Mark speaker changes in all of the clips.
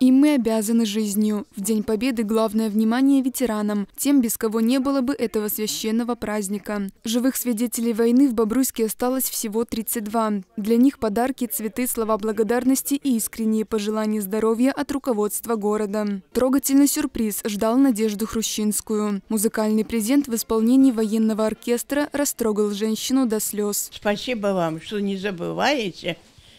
Speaker 1: Им мы обязаны жизнью. В День Победы главное внимание ветеранам, тем, без кого не было бы этого священного праздника. Живых свидетелей войны в Бобруйске осталось всего 32. Для них подарки, цветы, слова благодарности и искренние пожелания здоровья от руководства города. Трогательный сюрприз ждал Надежду Хрущинскую. Музыкальный презент в исполнении военного оркестра растрогал женщину до слез.
Speaker 2: Спасибо вам, что не забываете,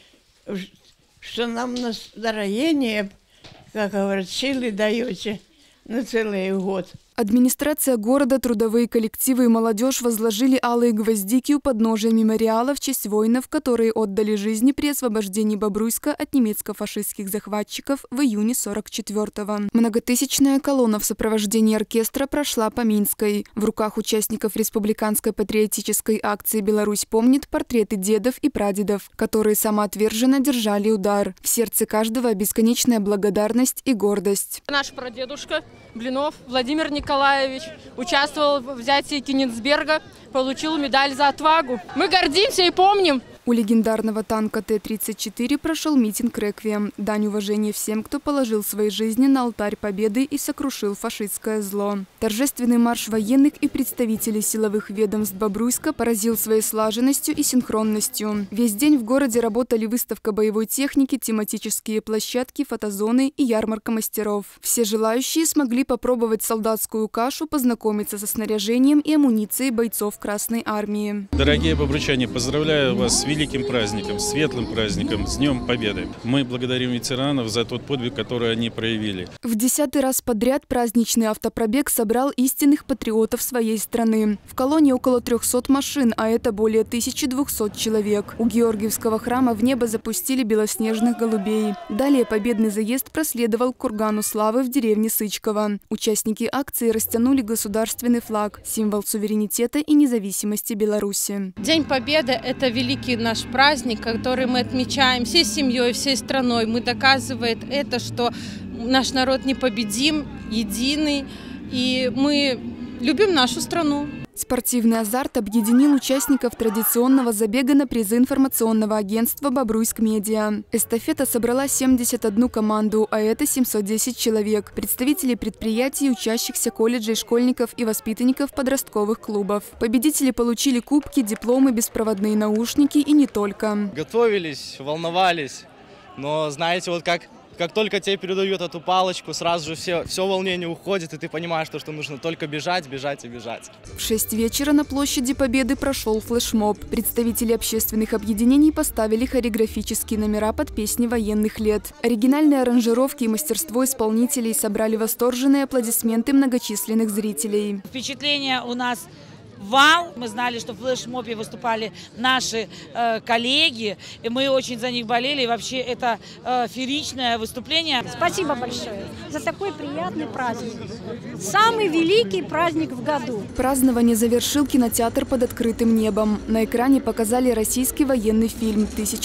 Speaker 2: что нам настроение, как говорят, силы даете на целый год.
Speaker 1: Администрация города, трудовые коллективы и молодежь возложили алые гвоздики у подножия мемориала в честь воинов, которые отдали жизни при освобождении Бобруйска от немецко-фашистских захватчиков в июне 44-го. Многотысячная колонна в сопровождении оркестра прошла по Минской. В руках участников республиканской патриотической акции «Беларусь помнит» портреты дедов и прадедов, которые самоотверженно держали удар. В сердце каждого бесконечная благодарность и гордость.
Speaker 3: Наш прадедушка Блинов Владимир Николаевич участвовал в взятии Кенигсберга, получил медаль за отвагу. Мы гордимся и помним.
Speaker 1: У легендарного танка Т-34 прошел митинг «Реквием». Дань уважения всем, кто положил свои жизни на алтарь победы и сокрушил фашистское зло. Торжественный марш военных и представителей силовых ведомств Бобруйска поразил своей слаженностью и синхронностью. Весь день в городе работали выставка боевой техники, тематические площадки, фотозоны и ярмарка мастеров. Все желающие смогли попробовать солдатскую кашу, познакомиться со снаряжением и амуницией бойцов Красной армии.
Speaker 4: Дорогие бобруйчане, поздравляю вас с великим праздником, светлым праздником, с Днем Победы. Мы благодарим ветеранов за тот подвиг, который они проявили.
Speaker 1: В 10-й раз подряд праздничный автопробег собрал истинных патриотов своей страны. В колонне около 300 машин, а это более 1200 человек. У Георгиевского храма в небо запустили белоснежных голубей. Далее победный заезд проследовал к кургану славы в деревне Сычково. Участники акции растянули государственный флаг, символ суверенитета и независимости Беларуси.
Speaker 5: День Победы – это великий наш праздник, который мы отмечаем всей семьей, всей страной. Мы доказывает это, что наш народ непобедим, единый, и мы любим нашу страну.
Speaker 1: Спортивный азарт объединил участников традиционного забега на призы информационного агентства «Бобруйск Медиа». Эстафета собрала 71 команду, а это 710 человек, представителей предприятий, учащихся колледжей, школьников и воспитанников подростковых клубов. Победители получили кубки, дипломы, беспроводные наушники и не только.
Speaker 6: Готовились, волновались, но знаете, вот как только тебе передают эту палочку, сразу же все волнение уходит, и ты понимаешь, что нужно только бежать, бежать и бежать.
Speaker 1: В 6 вечера на площади Победы прошел флешмоб. Представители общественных объединений поставили хореографические номера под песни военных лет. Оригинальные аранжировки и мастерство исполнителей собрали восторженные аплодисменты многочисленных зрителей.
Speaker 7: Впечатление у нас вау! Мы знали, что в флешмобе выступали наши коллеги, и мы очень за них болели. И вообще это фееричное выступление.
Speaker 8: Спасибо большое за такой приятный праздник. Самый великий праздник в году.
Speaker 1: Празднование завершил кинотеатр под открытым небом. На экране показали российский военный фильм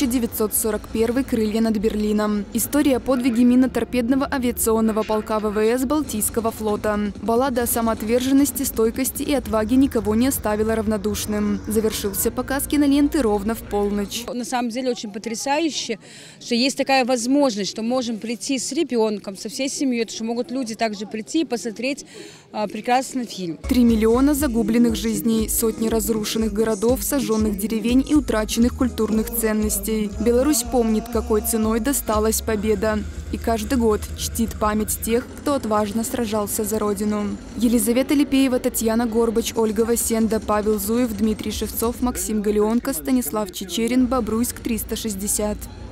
Speaker 1: 1941 «Крылья над Берлином». История о подвиге минно-торпедного авиационного полка ВВС Балтийского флота. Баллада о самоотверженности, стойкости и отваге никого не оставила равнодушным. Завершился показ киноленты ровно в полночь.
Speaker 9: На самом деле очень потрясающе, что есть такая возможность, что можем прийти с ребенком, со всей семьей, что могут люди также прийти и посмотреть прекрасный фильм.
Speaker 1: 3 миллиона загубленных жизней, сотни разрушенных городов, сожженных деревень и утраченных культурных ценностей. Беларусь помнит, какой ценой досталась победа. И каждый год чтит память тех, кто отважно сражался за Родину. Елизавета Липеева, Татьяна Горбач, Ольга Васенда, Павел Зуев, Дмитрий Шевцов, Максим Галеонко, Станислав Чечерин, Бобруйск 360.